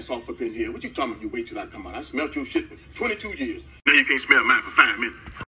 ass off up in here. What you talking about? You wait till I come out. I smelled your shit for 22 years. Now you can't smell mine for 5 minutes.